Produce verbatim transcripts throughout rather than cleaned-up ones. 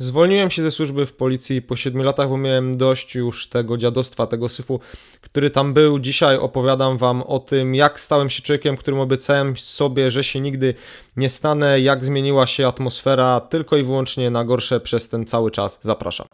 Zwolniłem się ze służby w policji po siedmiu latach, bo miałem dość już tego dziadostwa, tego syfu, który tam był. Dzisiaj opowiadam wam o tym, jak stałem się człowiekiem, którym obiecałem sobie, że się nigdy nie stanę, jak zmieniła się atmosfera tylko i wyłącznie na gorsze przez ten cały czas. Zapraszam.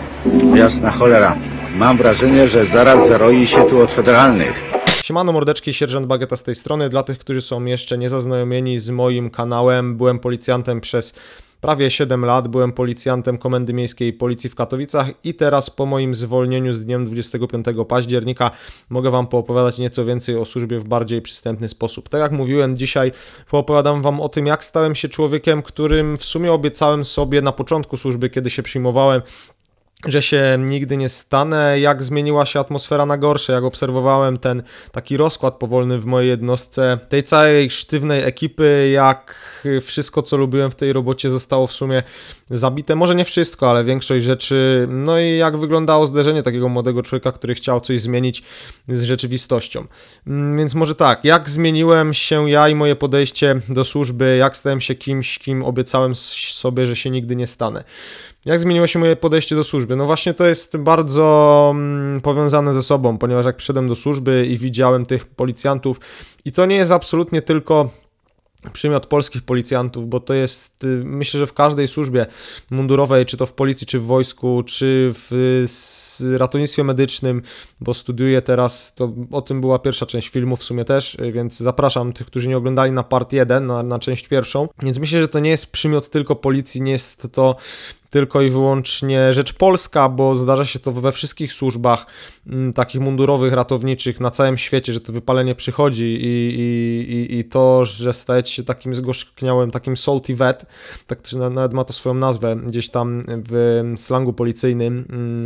Jasna cholera. Mam wrażenie, że zaraz zaroi się tu od federalnych. Siemano mordeczki, sierżant Bagieta z tej strony. Dla tych, którzy są jeszcze niezaznajomieni z moim kanałem, byłem policjantem przez prawie siedem lat, byłem policjantem Komendy Miejskiej Policji w Katowicach i teraz po moim zwolnieniu z dniem dwudziestego piątego października mogę wam poopowiadać nieco więcej o służbie w bardziej przystępny sposób. Tak jak mówiłem, dzisiaj poopowiadam wam o tym, jak stałem się człowiekiem, którym w sumie obiecałem sobie na początku służby, kiedy się przyjmowałem, że się nigdy nie stanę, jak zmieniła się atmosfera na gorsze, jak obserwowałem ten taki rozkład powolny w mojej jednostce, tej całej sztywnej ekipy, jak wszystko, co lubiłem w tej robocie, zostało w sumie zabite. Może nie wszystko, ale większość rzeczy. No i jak wyglądało zderzenie takiego młodego człowieka, który chciał coś zmienić z rzeczywistością. Więc może tak, jak zmieniłem się ja i moje podejście do służby, jak stałem się kimś, kim obiecałem sobie, że się nigdy nie stanę. Jak zmieniło się moje podejście do służby? No właśnie to jest bardzo mm, powiązane ze sobą, ponieważ jak przyszedłem do służby i widziałem tych policjantów i to nie jest absolutnie tylko przymiot polskich policjantów, bo to jest, myślę, że w każdej służbie mundurowej, czy to w policji, czy w wojsku, czy w ratownictwie medycznym, bo studiuję teraz, to o tym była pierwsza część filmu w sumie też, więc zapraszam tych, którzy nie oglądali na part jeden, na, na część pierwszą. Więc myślę, że to nie jest przymiot tylko policji, nie jest to tylko i wyłącznie rzecz polska, bo zdarza się to we wszystkich służbach m, takich mundurowych, ratowniczych na całym świecie, że to wypalenie przychodzi i, i, i, i to, że stajecie się takim zgorzkniałym, takim salty vet, tak to nawet ma to swoją nazwę gdzieś tam w slangu policyjnym,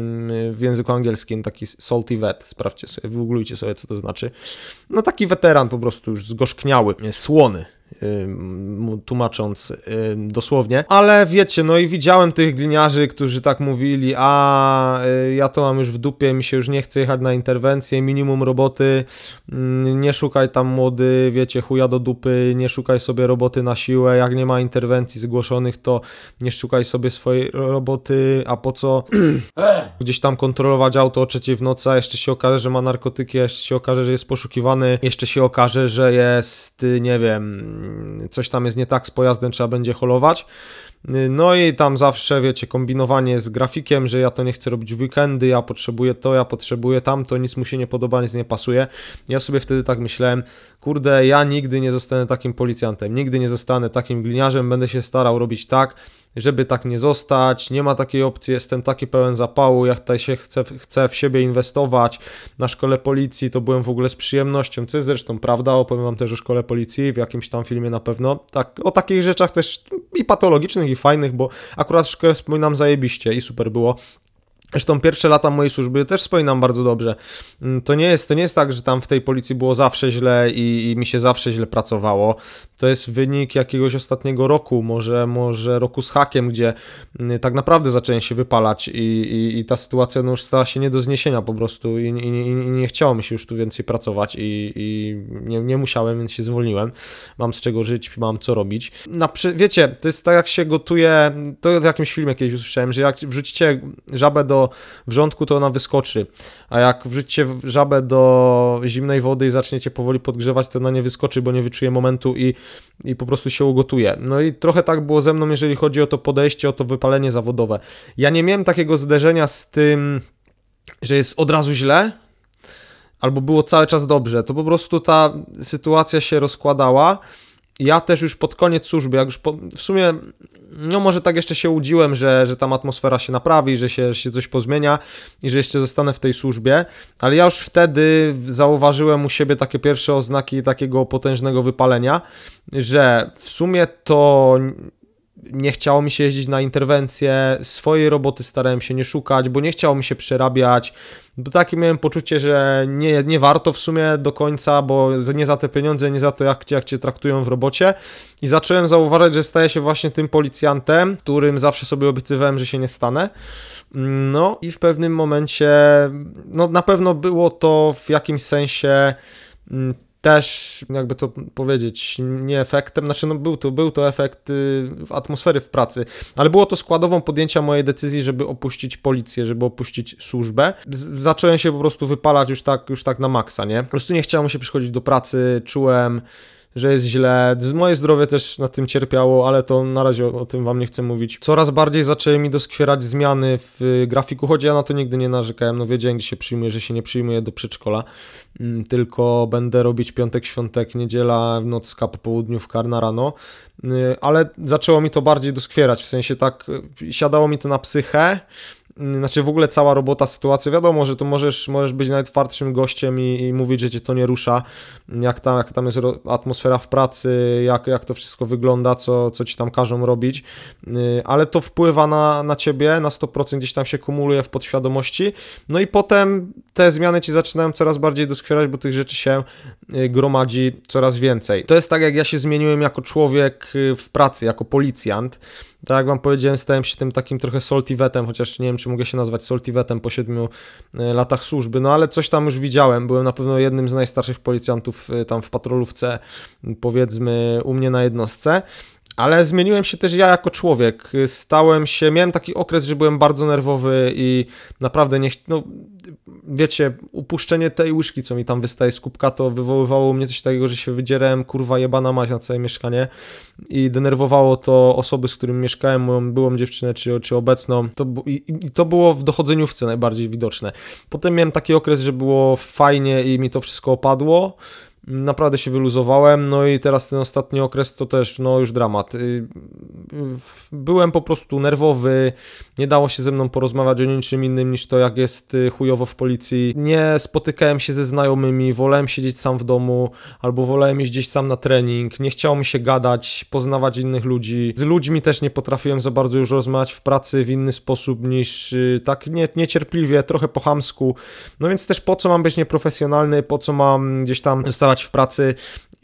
w języku angielskim, taki salty vet, sprawdźcie sobie, wygooglujcie sobie, co to znaczy. No taki weteran po prostu już zgorzkniały, słony, tłumacząc dosłownie, ale wiecie, no i widziałem tych gliniarzy, którzy tak mówili, a ja to mam już w dupie, mi się już nie chce jechać na interwencję, minimum roboty, nie szukaj tam młody, wiecie, chuja do dupy, nie szukaj sobie roboty na siłę, jak nie ma interwencji zgłoszonych, to nie szukaj sobie swojej roboty, a po co gdzieś tam kontrolować auto o trzeciej w nocy, a jeszcze się okaże, że ma narkotyki, a jeszcze się okaże, że jest poszukiwany, jeszcze się okaże, że jest, nie wiem, coś tam jest nie tak z pojazdem, trzeba będzie holować. No i tam zawsze, wiecie, kombinowanie z grafikiem, że ja to nie chcę robić w weekendy, ja potrzebuję to, ja potrzebuję tamto, nic mu się nie podoba, nic nie pasuje. Ja sobie wtedy tak myślałem, kurde, ja nigdy nie zostanę takim policjantem, nigdy nie zostanę takim gliniarzem, będę się starał robić tak, żeby tak nie zostać, nie ma takiej opcji, jestem taki pełen zapału, ja tutaj się chcę, chcę w siebie inwestować. Na szkole policji to byłem w ogóle z przyjemnością, co jest zresztą prawda, opowiem wam też o szkole policji, w jakimś tam filmie na pewno. Tak, o takich rzeczach też i patologicznych, i fajnych, bo akurat szkołę wspominam zajebiście i super było. Zresztą pierwsze lata mojej służby też wspominam bardzo dobrze. To nie jest, to nie jest tak, że tam w tej policji było zawsze źle i, i mi się zawsze źle pracowało. To jest wynik jakiegoś ostatniego roku, może, może roku z hakiem, gdzie tak naprawdę zacząłem się wypalać i, i, i ta sytuacja no już stała się nie do zniesienia po prostu i, i, i nie chciało mi się już tu więcej pracować i, i nie, nie musiałem, więc się zwolniłem. Mam z czego żyć, mam co robić. Na, wiecie, to jest tak jak się gotuje, to w jakimś filmie kiedyś usłyszałem, że jak wrzucicie żabę do wrzątku, to ona wyskoczy, a jak wrzucicie żabę do zimnej wody i zaczniecie powoli podgrzewać, to ona nie wyskoczy, bo nie wyczuje momentu i, i po prostu się ugotuje. No i trochę tak było ze mną, jeżeli chodzi o to podejście, o to wypalenie zawodowe. Ja nie miałem takiego zderzenia z tym, że jest od razu źle, albo było cały czas dobrze. To po prostu ta sytuacja się rozkładała. Ja też już pod koniec służby, jak już po, w sumie, no może tak jeszcze się łudziłem, że, że tam atmosfera się naprawi, że się, się coś pozmienia i że jeszcze zostanę w tej służbie, ale ja już wtedy zauważyłem u siebie takie pierwsze oznaki takiego potężnego wypalenia, że w sumie to nie chciało mi się jeździć na interwencje, swojej roboty starałem się nie szukać, bo nie chciało mi się przerabiać. Do takie miałem poczucie, że nie, nie warto w sumie do końca, bo nie za te pieniądze, nie za to, jak cię, jak cię traktują w robocie. I zacząłem zauważać, że staję się właśnie tym policjantem, którym zawsze sobie obiecywałem, że się nie stanę. No i w pewnym momencie, no na pewno było to w jakimś sensie też, jakby to powiedzieć, nie efektem, znaczy no był to, był to efekt y, atmosfery w pracy, ale było to składową podjęcia mojej decyzji, żeby opuścić policję, żeby opuścić służbę. Z zacząłem się po prostu wypalać już tak, już tak na maksa, nie? Po prostu nie chciało mi się przychodzić do pracy, czułem, że jest źle, moje zdrowie też na tym cierpiało, ale to na razie o, o tym wam nie chcę mówić. Coraz bardziej zaczęły mi doskwierać zmiany w grafiku, choć ja na to nigdy nie narzekałem, no wiedziałem, gdzie się przyjmuję, że się nie przyjmuję do przedszkola, mm, tylko będę robić piątek, świątek, niedziela, nocka, popołudniówka na rano, yy, ale zaczęło mi to bardziej doskwierać, w sensie tak, siadało mi to na psychę. Znaczy w ogóle cała robota, sytuacja, wiadomo, że to możesz, możesz być najtwardszym gościem i, i mówić, że cię to nie rusza, jak tam, jak tam jest atmosfera w pracy, jak, jak to wszystko wygląda, co, co ci tam każą robić, ale to wpływa na, na ciebie, na sto procent gdzieś tam się kumuluje w podświadomości, no i potem te zmiany ci zaczynają coraz bardziej doskwierać, bo tych rzeczy się gromadzi coraz więcej. To jest tak, jak ja się zmieniłem jako człowiek w pracy, jako policjant. Tak jak wam powiedziałem, stałem się tym takim trochę soltivetem, chociaż nie wiem, czy mogę się nazwać soltivetem po siedmiu latach służby, no ale coś tam już widziałem, byłem na pewno jednym z najstarszych policjantów tam w patrolówce, powiedzmy u mnie na jednostce. Ale zmieniłem się też ja jako człowiek, stałem się, miałem taki okres, że byłem bardzo nerwowy i naprawdę nie, no wiecie, upuszczenie tej łyżki, co mi tam wystaje z kubka, to wywoływało u mnie coś takiego, że się wydzierałem, kurwa jebana mać na całe mieszkanie i denerwowało to osoby, z którymi mieszkałem, moją byłą dziewczynę czy, czy obecną, to, i, i to było w dochodzeniówce najbardziej widoczne. Potem miałem taki okres, że było fajnie i mi to wszystko opadło. Naprawdę się wyluzowałem, no i teraz ten ostatni okres to też, no już dramat. Byłem po prostu nerwowy, nie dało się ze mną porozmawiać o niczym innym niż to, jak jest chujowo w policji. Nie spotykałem się ze znajomymi, wolałem siedzieć sam w domu, albo wolałem iść gdzieś sam na trening, nie chciało mi się gadać, poznawać innych ludzi. Z ludźmi też nie potrafiłem za bardzo już rozmawiać w pracy w inny sposób niż tak nie, niecierpliwie, trochę po chamsku. No więc też po co mam być nieprofesjonalny, po co mam gdzieś tam stawać w pracy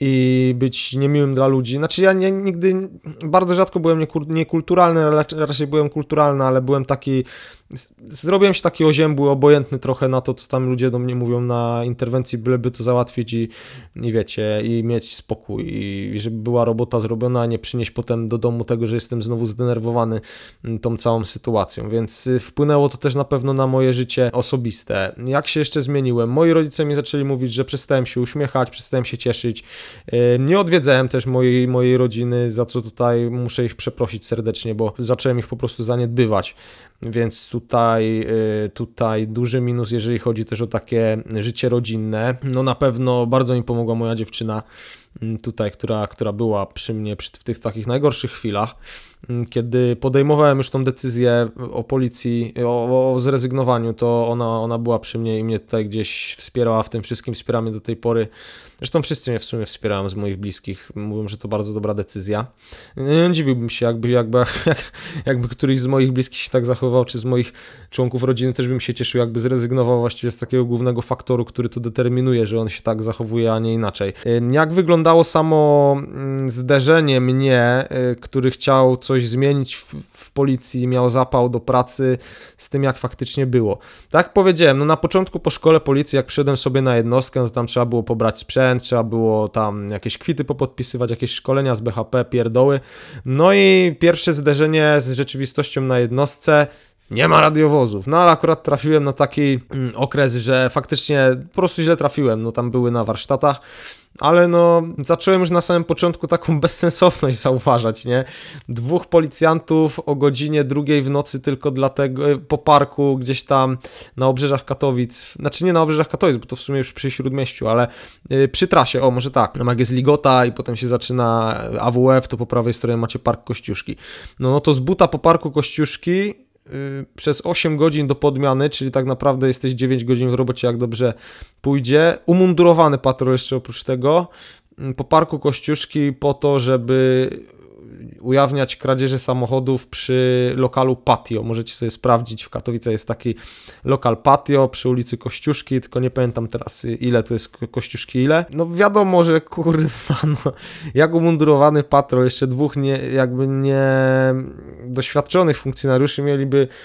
i być niemiłym dla ludzi. Znaczy ja nie, nigdy, bardzo rzadko byłem niekulturalny, raczej byłem kulturalny, ale byłem taki, zrobiłem się taki oziębły, obojętny trochę na to, co tam ludzie do mnie mówią na interwencji, byleby to załatwić i, i wiecie, i mieć spokój i, i żeby była robota zrobiona, a nie przynieść potem do domu tego, że jestem znowu zdenerwowany tą całą sytuacją, więc wpłynęło to też na pewno na moje życie osobiste. Jak się jeszcze zmieniłem? Moi rodzice mi zaczęli mówić, że przestałem się uśmiechać, przestałem się cieszyć. Nie odwiedzałem też mojej, mojej rodziny, za co tutaj muszę ich przeprosić serdecznie, bo zacząłem ich po prostu zaniedbywać, więc tutaj, tutaj duży minus, jeżeli chodzi też o takie życie rodzinne. No na pewno bardzo mi pomogła moja dziewczyna tutaj, która, która była przy mnie przy, w tych takich najgorszych chwilach, kiedy podejmowałem już tą decyzję o policji, o, o zrezygnowaniu, to ona, ona była przy mnie i mnie tutaj gdzieś wspierała w tym wszystkim, wspiera mnie do tej pory. Zresztą wszyscy mnie w sumie wspierają z moich bliskich, mówią, że to bardzo dobra decyzja. Nie dziwiłbym się, jakby, jakby, jak, jakby któryś z moich bliskich się tak zachował, czy z moich członków rodziny też bym się cieszył, jakby zrezygnował właściwie z takiego głównego faktoru, który to determinuje, że on się tak zachowuje, a nie inaczej. Jak wyglądało samo zderzenie mnie, który chciał coś zmienić w, w policji, miał zapał do pracy, z tym jak faktycznie było. Tak jak powiedziałem, no na początku po szkole policji, jak przyszedłem sobie na jednostkę, no to tam trzeba było pobrać sprzęt, trzeba było tam jakieś kwity popodpisywać, jakieś szkolenia z B H P, pierdoły. No i pierwsze zderzenie z rzeczywistością na jednostce, nie ma radiowozów, no ale akurat trafiłem na taki mm, okres, że faktycznie po prostu źle trafiłem, no tam były na warsztatach, ale no zacząłem już na samym początku taką bezsensowność zauważać, nie? Dwóch policjantów o godzinie drugiej w nocy tylko dlatego po parku gdzieś tam na obrzeżach Katowic, znaczy nie na obrzeżach Katowic, bo to w sumie już przy Śródmieściu, ale yy, przy trasie, o może tak, jak jest Ligota i potem się zaczyna A W F, to po prawej stronie macie park Kościuszki. No, no to z buta po parku Kościuszki przez osiem godzin do podmiany, czyli tak naprawdę jesteś dziewięć godzin w robocie, jak dobrze pójdzie. Umundurowany patrol jeszcze oprócz tego, po parku Kościuszki po to, żeby ujawniać kradzieże samochodów przy lokalu Patio. Możecie sobie sprawdzić, w Katowicach jest taki lokal Patio przy ulicy Kościuszki, tylko nie pamiętam teraz ile to jest Kościuszki ile. No wiadomo, że kurwa, no, jak umundurowany patrol, jeszcze dwóch nie, jakby nie doświadczonych funkcjonariuszy mieliby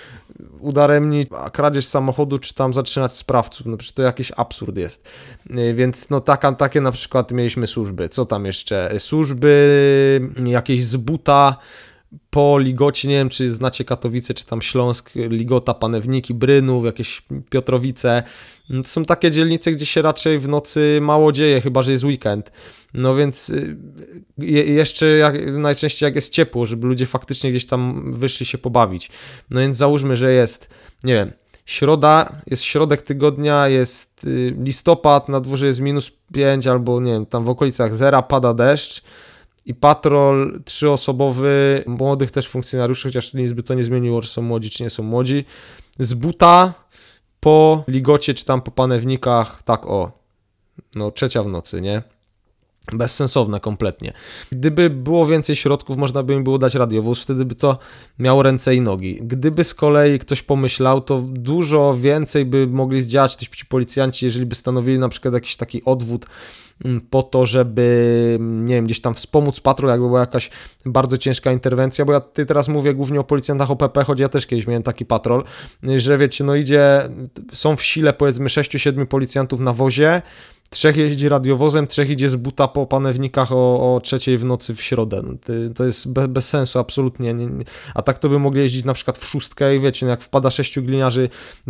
udaremnić kradzież samochodu, czy tam zatrzymać sprawców, no przecież to jakiś absurd jest. Więc no taka, takie na przykład mieliśmy służby. Co tam jeszcze? Służby jakieś z buta po Ligocie, nie wiem czy znacie Katowice, czy tam Śląsk, Ligota, Panewniki, Brynów, jakieś Piotrowice. To są takie dzielnice, gdzie się raczej w nocy mało dzieje, chyba że jest weekend. No więc je, jeszcze jak, najczęściej jak jest ciepło, żeby ludzie faktycznie gdzieś tam wyszli się pobawić. No więc załóżmy, że jest, nie wiem, środa, jest środek tygodnia, jest listopad, na dworze jest minus pięć albo nie wiem, tam w okolicach zera, pada deszcz i patrol trzyosobowy, młodych też funkcjonariuszy, chociaż nic by to nie zmieniło, czy są młodzi, czy nie są młodzi, z buta po Ligocie, czy tam po Panewnikach, tak o, no trzecia w nocy, nie? Bezsensowne kompletnie. Gdyby było więcej środków, można by im było dać radiowóz, wtedy by to miało ręce i nogi. Gdyby z kolei ktoś pomyślał, to dużo więcej by mogli zdziałać ci policjanci, jeżeli by stanowili na przykład jakiś taki odwód po to, żeby, nie wiem, gdzieś tam wspomóc patrol, jakby była jakaś bardzo ciężka interwencja, bo ja tutaj teraz mówię głównie o policjantach O P P, choć ja też kiedyś miałem taki patrol, że wiecie, no idzie, są w sile powiedzmy sześciu siedmiu policjantów na wozie, trzech jeździ radiowozem, trzech idzie z buta po Panewnikach o, o trzeciej w nocy w środę. No, to, to jest be, bez sensu, absolutnie. Nie, nie. A tak to by mogli jeździć na przykład w szóstkę i wiecie, no jak wpada sześciu gliniarzy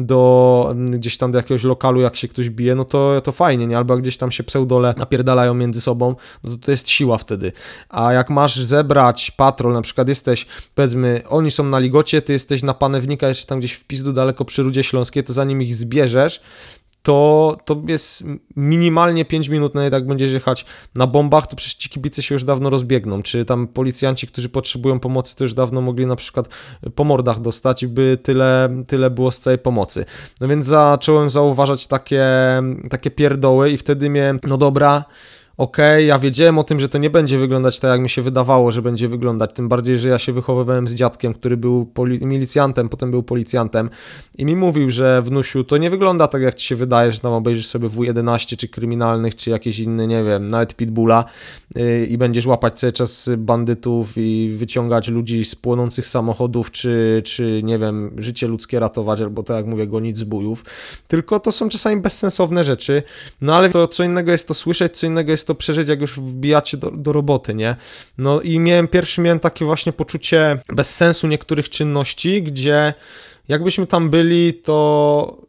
do gdzieś tam do jakiegoś lokalu, jak się ktoś bije, no to, to fajnie, nie? Albo jak gdzieś tam się pseudole napierdalają między sobą, no to to jest siła wtedy. A jak masz zebrać patrol, na przykład jesteś, powiedzmy, oni są na Ligocie, ty jesteś na Panewnika, jeszcze tam gdzieś w pizdu daleko przy Rudzie Śląskiej, to zanim ich zbierzesz, to, to jest minimalnie pięć minut, no i jak będziesz jechać na bombach, to przecież ci kibice się już dawno rozbiegną, czy tam policjanci, którzy potrzebują pomocy, to już dawno mogli na przykład po mordach dostać i by tyle, tyle było z całej pomocy. No więc zacząłem zauważać takie, takie pierdoły i wtedy mnie, no dobra, okej, okay, ja wiedziałem o tym, że to nie będzie wyglądać tak, jak mi się wydawało, że będzie wyglądać, tym bardziej, że ja się wychowywałem z dziadkiem, który był poli- milicjantem, potem był policjantem i mi mówił, że wnusiu, to nie wygląda tak, jak ci się wydaje, że tam obejrzysz sobie W jedenaście, czy kryminalnych, czy jakiś inny, nie wiem, nawet Pitbulla yy, i będziesz łapać cały czas bandytów i wyciągać ludzi z płonących samochodów, czy, czy nie wiem, życie ludzkie ratować, albo tak jak mówię, gonić zbójów, tylko to są czasami bezsensowne rzeczy, no ale to co innego jest to słyszeć, co innego jest to przeżyć, jak już wbijacie do, do roboty, nie? No i miałem, pierwszy miałem takie właśnie poczucie bezsensu niektórych czynności, gdzie jakbyśmy tam byli, to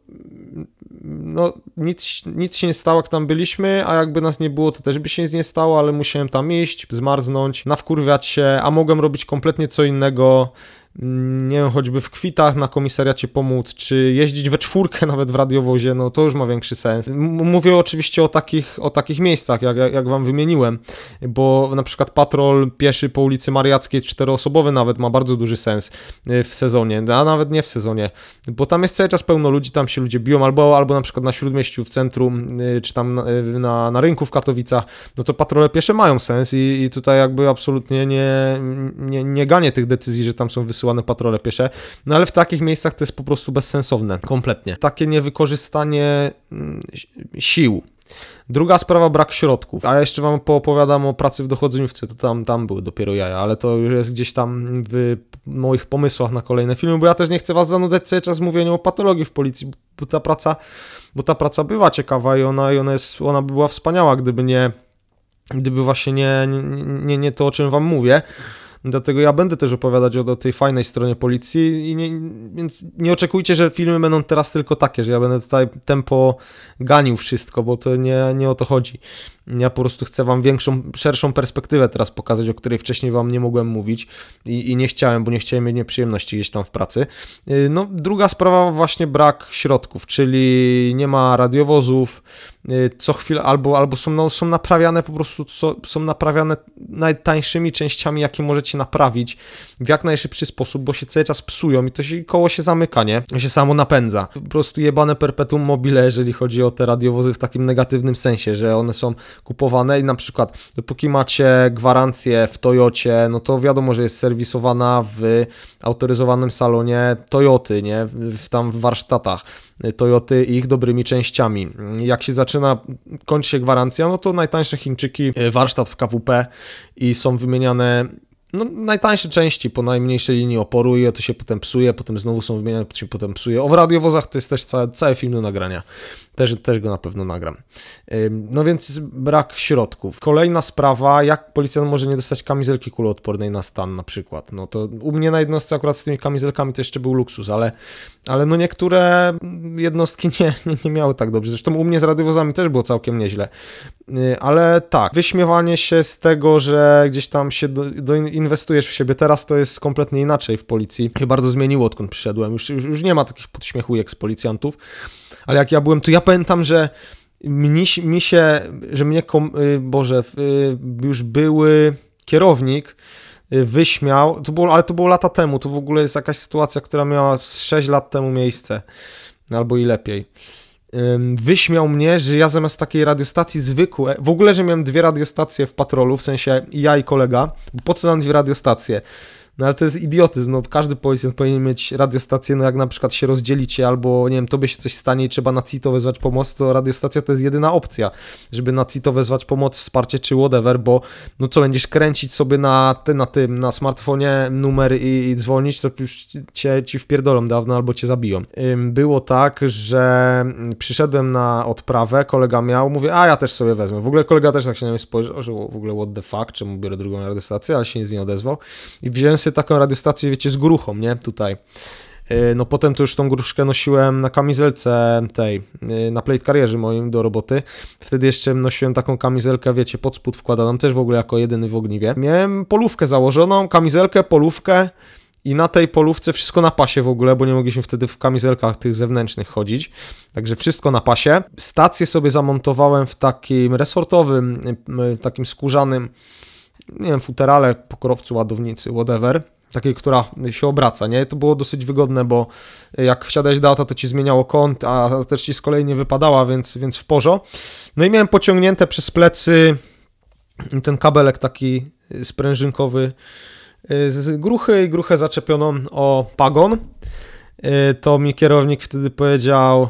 no nic, nic się nie stało, jak tam byliśmy, a jakby nas nie było, to też by się nic nie stało, ale musiałem tam iść, zmarznąć, nawkurwiać się, a mogłem robić kompletnie co innego, nie wiem, choćby w kwitach na komisariacie pomóc, czy jeździć we czwórkę nawet w radiowozie, no to już ma większy sens. M- mówię oczywiście o takich, o takich miejscach, jak, jak wam wymieniłem, bo na przykład patrol pieszy po ulicy Mariackiej, czteroosobowy nawet ma bardzo duży sens w sezonie, a nawet nie w sezonie, bo tam jest cały czas pełno ludzi, tam się ludzie biją, albo, albo na przykład na Śródmieściu w centrum, czy tam na, na, na rynku w Katowicach, no to patrole piesze mają sens i, i tutaj jakby absolutnie nie, nie, nie ganię tych decyzji, że tam są wysyłane patrole piesze, no ale w takich miejscach to jest po prostu bezsensowne, kompletnie. Takie niewykorzystanie sił. Druga sprawa, brak środków. A jeszcze wam poopowiadam o pracy w dochodzeniówce, to tam, tam były dopiero jaja, ale to już jest gdzieś tam w moich pomysłach na kolejne filmy, bo ja też nie chcę was zanudzać cały czas mówieniem o patologii w policji, bo ta praca, bo ta praca bywa ciekawa i ona, i ona, jest, ona by była wspaniała, gdyby nie, gdyby właśnie nie, nie, nie, nie to, o czym wam mówię. Dlatego ja będę też opowiadać o, o tej fajnej stronie policji, i nie, więc nie oczekujcie, że filmy będą teraz tylko takie, że ja będę tutaj tempo ganił wszystko, bo to nie, nie o to chodzi. Ja po prostu chcę wam większą, szerszą perspektywę teraz pokazać, o której wcześniej wam nie mogłem mówić i, i nie chciałem, bo nie chciałem mieć nieprzyjemności gdzieś tam w pracy. No, druga sprawa, właśnie brak środków, czyli nie ma radiowozów, co chwilę albo, albo są, no, są naprawiane po prostu, so, są naprawiane najtańszymi częściami, jakie możecie naprawić w jak najszybszy sposób, bo się cały czas psują i to się, koło się zamyka, nie? To się samo napędza. Po prostu jebane perpetuum mobile, jeżeli chodzi o te radiowozy w takim negatywnym sensie, że one są kupowane i na przykład dopóki macie gwarancję w Toyocie, no to wiadomo, że jest serwisowana w autoryzowanym salonie Toyoty, nie? W, tam w warsztatach Toyoty i ich dobrymi częściami. Jak się zaczyna, kończy się gwarancja, no to najtańsze Chińczyki, warsztat w K W P i są wymieniane no, najtańsze części po najmniejszej linii oporu i to się potem psuje, potem znowu są wymieniane, to się potem psuje. O, w radiowozach to jest też cały, cały film do nagrania. Też, też go na pewno nagram. No więc brak środków. Kolejna sprawa, jak policjant może nie dostać kamizelki kuloodpornej na stan na przykład. No to u mnie na jednostce akurat z tymi kamizelkami to jeszcze był luksus, ale, ale no niektóre jednostki nie, nie, nie miały tak dobrze. Zresztą u mnie z radiowozami też było całkiem nieźle. Ale tak, wyśmiewanie się z tego, że gdzieś tam się do, do inwestujesz w siebie, teraz to jest kompletnie inaczej w policji. Się bardzo zmieniło, odkąd przyszedłem. Już, już, już nie ma takich podśmiechujek z policjantów. Ale jak ja byłem, to ja pamiętam, że mi, mi się, że mnie, Boże, już były kierownik wyśmiał, to było, ale to było lata temu, to w ogóle jest jakaś sytuacja, która miała sześć lat temu miejsce, albo i lepiej. Wyśmiał mnie, że ja zamiast takiej radiostacji zwykłej, w ogóle, że miałem dwie radiostacje w patrolu, w sensie ja i kolega, bo po co nam dwie radiostacje? No ale to jest idiotyzm, no każdy policjant powinien mieć radiostację, no jak na przykład się rozdzielicie albo nie wiem, tobie się coś stanie i trzeba na C I T O wezwać pomoc, to radiostacja to jest jedyna opcja, żeby na C I T O wezwać pomoc, wsparcie czy whatever, bo no co, będziesz kręcić sobie na, ty, na tym, na smartfonie numer i, i dzwonić, to już cię ci wpierdolą dawno albo cię zabiją. Było tak, że przyszedłem na odprawę, kolega miał, mówię, a ja też sobie wezmę. W ogóle kolega też tak się na mnie spojrzał, że w ogóle what the fuck, czemu biorę drugą radiostację, ale się nic nie odezwał i wziąłem sobie taką radiostację, wiecie, z gruchą, nie? Tutaj. No potem to już tą gruszkę nosiłem na kamizelce tej, na plate carrierze moim do roboty. Wtedy jeszcze nosiłem taką kamizelkę, wiecie, pod spód wkładaną, też w ogóle jako jedyny w ogniwie. Miałem polówkę założoną, kamizelkę, polówkę i na tej polówce wszystko na pasie w ogóle, bo nie mogliśmy wtedy w kamizelkach tych zewnętrznych chodzić. Także wszystko na pasie. Stację sobie zamontowałem w takim resortowym, takim skórzanym, nie wiem, futerale, pokorowcu, ładownicy, whatever, takiej, która się obraca, nie? To było dosyć wygodne, bo jak wsiadałeś do auta, to ci zmieniało kąt, a też ci z kolei nie wypadała, więc, więc w porzo. No i miałem pociągnięte przez plecy ten kabelek taki sprężynkowy z gruchy i gruchę zaczepioną o pagon. To mi kierownik wtedy powiedział: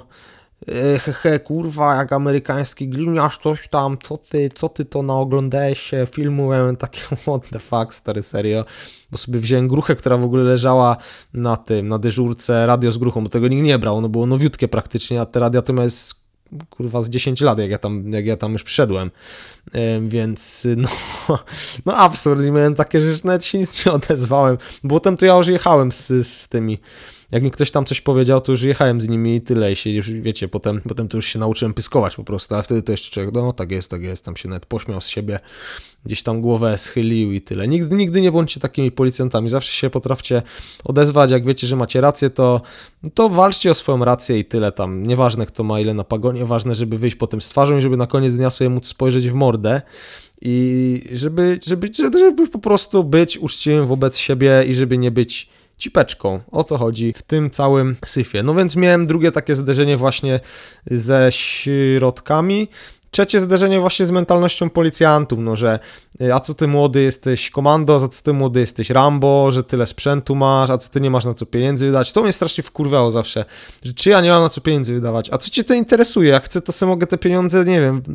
hehe, kurwa, jak amerykański gliniarz, coś tam, co ty, co ty to naoglądałeś się filmu? Ja miałem takie, what the fuck, stary, serio, bo sobie wziąłem gruchę, która w ogóle leżała na tym, na dyżurce, radio z gruchą, bo tego nikt nie brał, no było nowiutkie praktycznie, a te radia to miałem z, kurwa, z dziesięć lat, jak ja tam, jak ja tam już przyszedłem, yy, więc no, no absurd, i miałem takie, że już nawet się nic nie odezwałem, bo potem to ja już jechałem z, z tymi. Jak mi ktoś tam coś powiedział, to już jechałem z nimi i tyle i się już, wiecie, potem, potem to już się nauczyłem pyskować po prostu, ale wtedy to jeszcze człowiek, no tak jest, tak jest, tam się nawet pośmiał z siebie, gdzieś tam głowę schylił i tyle. Nigdy, nigdy nie bądźcie takimi policjantami, zawsze się potrafcie odezwać, jak wiecie, że macie rację, to, to walczcie o swoją rację i tyle tam, nieważne kto ma ile na pagonie, ważne, żeby wyjść potem z twarzą i żeby na koniec dnia sobie móc spojrzeć w mordę i żeby, żeby, żeby, żeby po prostu być uczciwym wobec siebie i żeby nie być cipeczką. O to chodzi w tym całym syfie. No więc miałem drugie takie zderzenie właśnie ze środkami. Trzecie zderzenie właśnie z mentalnością policjantów, no że a co ty młody jesteś komando, a co ty młody jesteś Rambo, że tyle sprzętu masz, a co ty nie masz na co pieniędzy wydać. To mnie strasznie wkurwiało zawsze, że czy ja nie mam na co pieniędzy wydawać, a co cię to interesuje, jak chcę to sobie mogę te pieniądze, nie wiem,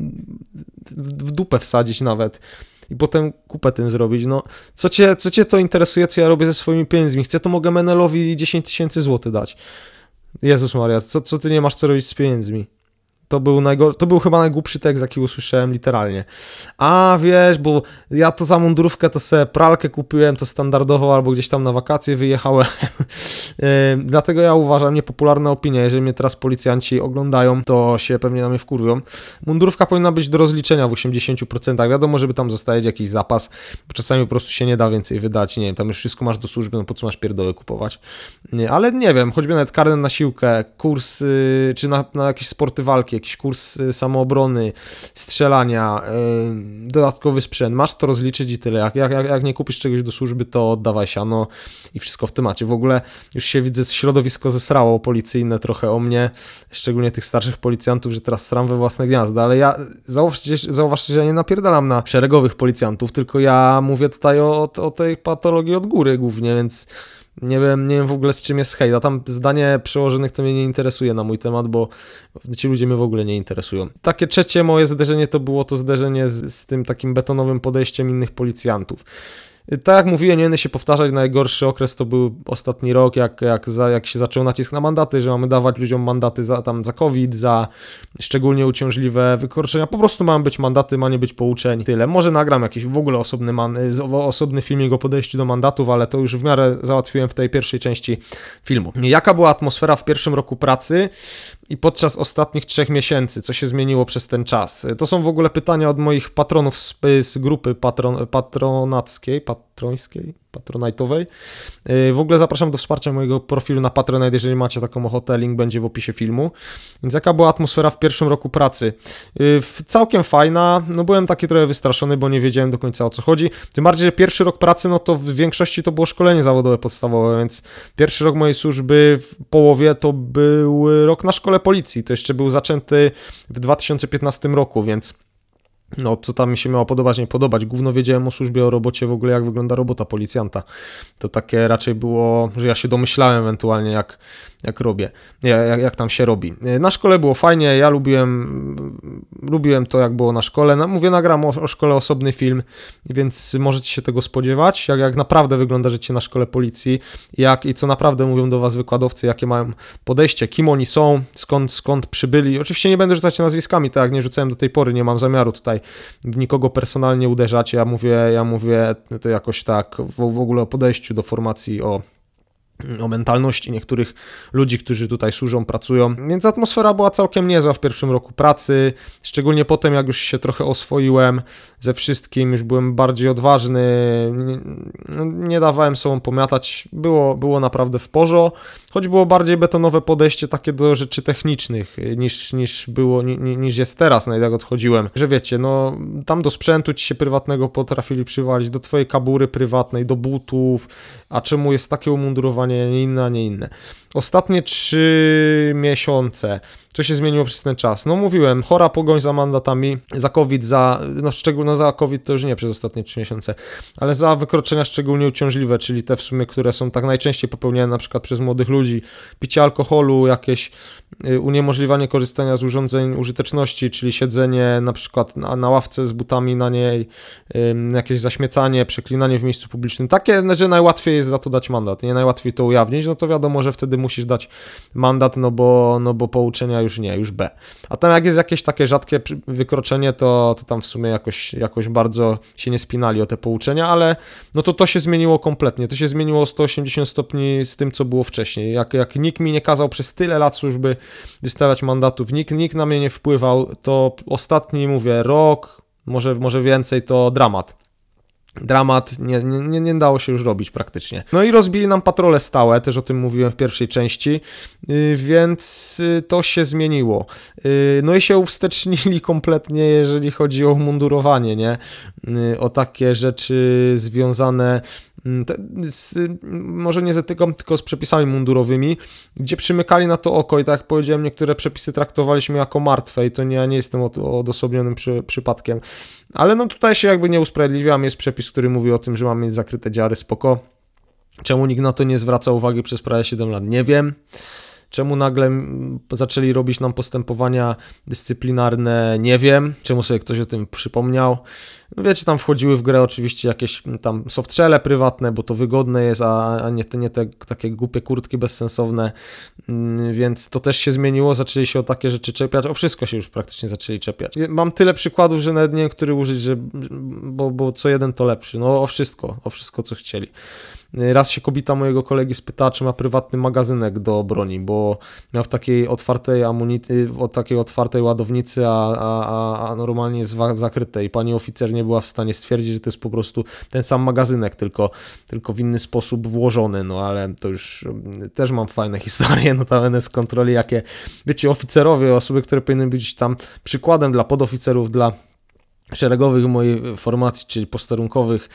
w dupę wsadzić nawet. I potem kupę tym zrobić, no. Co cię, co cię to interesuje, co ja robię ze swoimi pieniędzmi? Chcę, to mogę Menelowi dziesięć tysięcy złotych dać. Jezus Maria, co, co ty nie masz co robić z pieniędzmi? To był, najgor- to był chyba najgłupszy tekst, jaki usłyszałem literalnie. A wiesz, bo ja to za mundurówkę to sobie pralkę kupiłem, to standardowo, albo gdzieś tam na wakacje wyjechałem. yy, dlatego ja uważam, niepopularna opinia, jeżeli mnie teraz policjanci oglądają, to się pewnie na mnie wkurwią. Mundurówka powinna być do rozliczenia w osiemdziesięciu procentach. Wiadomo, żeby tam zostawić jakiś zapas, bo czasami po prostu się nie da więcej wydać. Nie wiem, tam już wszystko masz do służby, no po co masz pierdoły kupować. Nie, ale nie wiem, choćby nawet karnet na siłkę, kurs, yy, czy na, na jakieś sporty walki, jakiś kurs samoobrony, strzelania, yy, dodatkowy sprzęt, masz to rozliczyć i tyle. Jak, jak, jak nie kupisz czegoś do służby, to oddawaj siano i wszystko w temacie. W ogóle już się widzę, środowisko zesrało policyjne trochę o mnie, szczególnie tych starszych policjantów, że teraz sram we własne gniazda, ale ja zauważcie, zauważcie, że ja nie napierdalam na szeregowych policjantów, tylko ja mówię tutaj o, o tej patologii od góry głównie, więc nie wiem, nie wiem w ogóle z czym jest hejt, a tam zdanie przełożonych to mnie nie interesuje na mój temat, bo ci ludzie mnie w ogóle nie interesują. Takie trzecie moje zderzenie to było to zderzenie z, z tym takim betonowym podejściem innych policjantów. Tak jak mówiłem, nie będę się powtarzać, najgorszy okres to był ostatni rok, jak, jak, za, jak się zaczął nacisk na mandaty, że mamy dawać ludziom mandaty za, tam, za COVID, za szczególnie uciążliwe wykroczenia. Po prostu mają być mandaty, ma nie być pouczeń. Tyle. Może nagram jakiś w ogóle osobny, man, osobny filmik o podejściu do mandatów, ale to już w miarę załatwiłem w tej pierwszej części filmu. Jaka była atmosfera w pierwszym roku pracy i podczas ostatnich trzech miesięcy? Co się zmieniło przez ten czas? To są w ogóle pytania od moich patronów z, z grupy patron, patronackiej, patrońskiej, patronite'owej. W ogóle zapraszam do wsparcia mojego profilu na Patronite, jeżeli macie taką ochotę, link będzie w opisie filmu. Więc jaka była atmosfera w pierwszym roku pracy? Całkiem fajna, no byłem taki trochę wystraszony, bo nie wiedziałem do końca o co chodzi. Tym bardziej, że pierwszy rok pracy, no to w większości to było szkolenie zawodowe podstawowe, więc pierwszy rok mojej służby w połowie to był rok na szkole policji. To jeszcze był zaczęty w dwa tysiące piętnastym roku, więc no, co tam mi się miało podobać, nie podobać. Gówno wiedziałem o służbie, o robocie, w ogóle jak wygląda robota policjanta. To takie raczej było, że ja się domyślałem ewentualnie jak, jak robię, jak, jak tam się robi. Na szkole było fajnie, ja lubiłem, lubiłem to jak było na szkole. No, mówię, nagram o, o szkole osobny film, więc możecie się tego spodziewać, jak, jak naprawdę wygląda życie na szkole policji, jak i co naprawdę mówią do was wykładowcy, jakie mają podejście, kim oni są, skąd, skąd przybyli. Oczywiście nie będę rzucać nazwiskami, tak jak nie rzucałem do tej pory, nie mam zamiaru tutaj w nikogo personalnie uderzać. Ja mówię, ja mówię to jakoś tak w, w ogóle o podejściu do formacji, o o mentalności niektórych ludzi, którzy tutaj służą, pracują. Więc atmosfera była całkiem niezła w pierwszym roku pracy, szczególnie potem, jak już się trochę oswoiłem ze wszystkim, już byłem bardziej odważny, nie, nie dawałem sobą pomiatać, było, było naprawdę w porządku, choć było bardziej betonowe podejście takie do rzeczy technicznych niż, niż było, ni, niż jest teraz, no jak odchodziłem. Że wiecie, no tam do sprzętu ci się prywatnego potrafili przywalić, do twojej kabury prywatnej, do butów, a czemu jest takie umundurowanie, nie inne, a nie inne. Ostatnie trzy miesiące, co się zmieniło przez ten czas? No mówiłem, chora pogoń za mandatami, za COVID, za, no szczególnie za COVID to już nie przez ostatnie trzy miesiące, ale za wykroczenia szczególnie uciążliwe, czyli te w sumie, które są tak najczęściej popełniane na przykład przez młodych ludzi, picie alkoholu, jakieś uniemożliwianie korzystania z urządzeń użyteczności, czyli siedzenie na przykład na, na ławce z butami na niej, jakieś zaśmiecanie, przeklinanie w miejscu publicznym, takie, że najłatwiej jest za to dać mandat, nie najłatwiej to ujawnić, no to wiadomo, że wtedy musisz dać mandat, no bo, no bo pouczenia już nie, już B. A tam jak jest jakieś takie rzadkie wykroczenie, to, to tam w sumie jakoś, jakoś bardzo się nie spinali o te pouczenia, ale no to to się zmieniło kompletnie, to się zmieniło o sto osiemdziesiąt stopni z tym, co było wcześniej. Jak, jak nikt mi nie kazał przez tyle lat służby wystawiać mandatów, nikt, nikt na mnie nie wpływał, to ostatni, mówię, rok, może, może więcej, to dramat. Dramat, nie, nie, nie dało się już robić praktycznie. No i rozbili nam patrole stałe, też o tym mówiłem w pierwszej części, yy, więc yy, to się zmieniło. Yy, no i się uwstecznili kompletnie, jeżeli chodzi o mundurowanie, nie? Yy, o takie rzeczy związane z, może nie z etyką, tylko z przepisami mundurowymi, gdzie przymykali na to oko i tak jak powiedziałem, niektóre przepisy traktowaliśmy jako martwe i to nie, ja nie jestem odosobnionym przy, przypadkiem. Ale no tutaj się jakby nie usprawiedliwiam, jest przepis, który mówi o tym, że mamy mieć zakryte dziary, spoko. Czemu nikt na to nie zwraca uwagi przez prawie siedem lat? Nie wiem. Czemu nagle zaczęli robić nam postępowania dyscyplinarne? Nie wiem. Czemu sobie ktoś o tym przypomniał? No wiecie, tam wchodziły w grę oczywiście jakieś tam softshelle prywatne, bo to wygodne jest, a, a nie, te, nie te takie głupie kurtki bezsensowne, więc to też się zmieniło, zaczęli się o takie rzeczy czepiać, o wszystko się już praktycznie zaczęli czepiać. Mam tyle przykładów, że nawet nie wiem, który użyć, że, bo, bo co jeden to lepszy, no o wszystko, o wszystko co chcieli. Raz się kobieta mojego kolegi spytała, czy ma prywatny magazynek do broni, bo miał w takiej otwartej amunicji, w takiej otwartej ładownicy, a, a, a normalnie jest zakryte i pani oficer nie była w stanie stwierdzić, że to jest po prostu ten sam magazynek, tylko, tylko w inny sposób włożony, no ale to już też mam fajne historie, notabene z kontroli, jakie, wiecie, oficerowie, osoby, które powinny być tam przykładem dla podoficerów, dla szeregowych mojej formacji, czyli posterunkowych,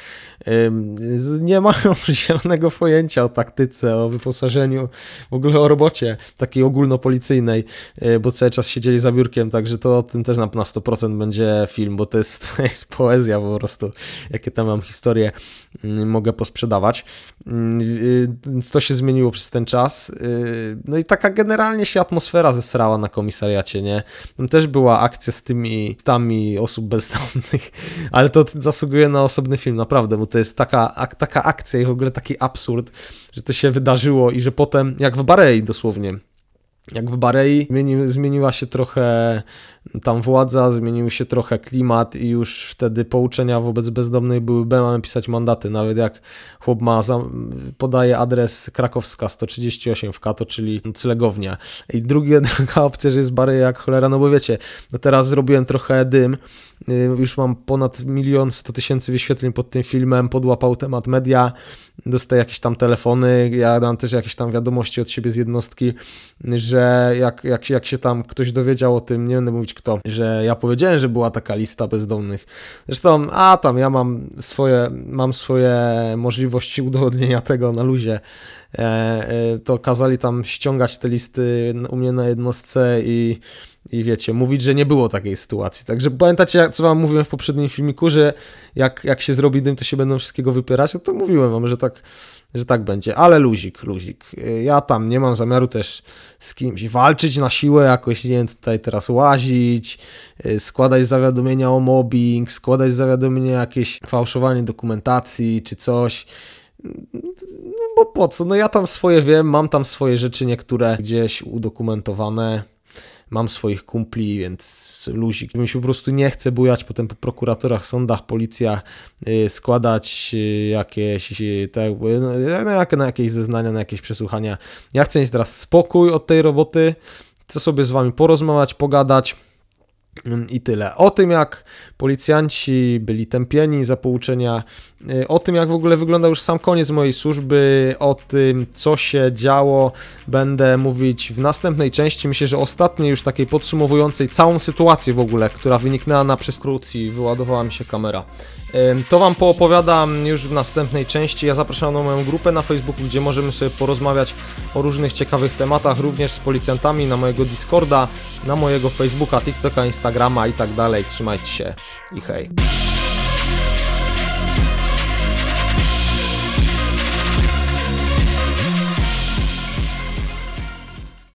nie mają zielonego pojęcia o taktyce, o wyposażeniu, w ogóle o robocie takiej ogólnopolicyjnej, bo cały czas siedzieli za biurkiem, także to o tym też na sto procent będzie film, bo to jest, to jest poezja po prostu, jakie tam mam historie, mogę posprzedawać. Więc to się zmieniło przez ten czas. No i taka generalnie się atmosfera zesrała na komisariacie, nie? Tam też była akcja z tymi stami osób bezdomnych, bezdomnych, ale to zasługuje na osobny film, naprawdę, bo to jest taka, ak, taka akcja i w ogóle taki absurd, że to się wydarzyło i że potem, jak w Barei dosłownie, jak w Barei zmieni, zmieniła się trochę tam władza, zmienił się trochę klimat i już wtedy pouczenia wobec bezdomnych były, mamy pisać mandaty, nawet jak chłop ma, podaje adres Krakowska sto trzydzieści osiem w Kato, czyli noclegownia. I drugie, druga opcja, że jest Barei jak cholera, no bo wiecie, no teraz zrobiłem trochę dym, już mam ponad milion sto tysięcy wyświetleń pod tym filmem, podłapał temat media, dostaję jakieś tam telefony, ja dam też jakieś tam wiadomości od siebie z jednostki, że jak, jak, jak się tam ktoś dowiedział o tym, nie będę mówić kto, że ja powiedziałem, że była taka lista bezdomnych. Zresztą, a tam ja mam swoje, mam swoje możliwości udowodnienia tego na luzie. E, e, to kazali tam ściągać te listy u mnie na jednostce i I wiecie, mówić, że nie było takiej sytuacji. Także pamiętacie, co wam mówiłem w poprzednim filmiku, że jak, jak się zrobi dym, to się będą wszystkiego wypierać? No to mówiłem wam, że tak, że tak będzie. Ale luzik, luzik. Ja tam nie mam zamiaru też z kimś walczyć na siłę, jakoś, nie wiem, tutaj teraz łazić, składać zawiadomienia o mobbing, składać zawiadomienia jakieś fałszowanie dokumentacji czy coś. No bo po co? No ja tam swoje wiem, mam tam swoje rzeczy niektóre gdzieś udokumentowane. Mam swoich kumpli, więc luzik. Mi się po prostu nie chce bujać potem po prokuratorach, sądach, policjach, yy, składać yy, jakieś, yy, tak, no, no, na jakieś zeznania, na jakieś przesłuchania. Ja chcę mieć teraz spokój od tej roboty, chcę sobie z wami porozmawiać, pogadać. I tyle. O tym, jak policjanci byli tępieni za pouczenia, o tym, jak w ogóle wyglądał już sam koniec mojej służby, o tym, co się działo, będę mówić w następnej części. Myślę, że ostatniej już takiej podsumowującej całą sytuację w ogóle, która wyniknęła na przeskrócji, wyładowała mi się kamera. To wam poopowiadam już w następnej części. Ja zapraszam na moją grupę na Facebooku, gdzie możemy sobie porozmawiać o różnych ciekawych tematach, również z policjantami, na mojego Discorda, na mojego Facebooka, TikToka, Instagrama i tak dalej. Trzymajcie się i hej.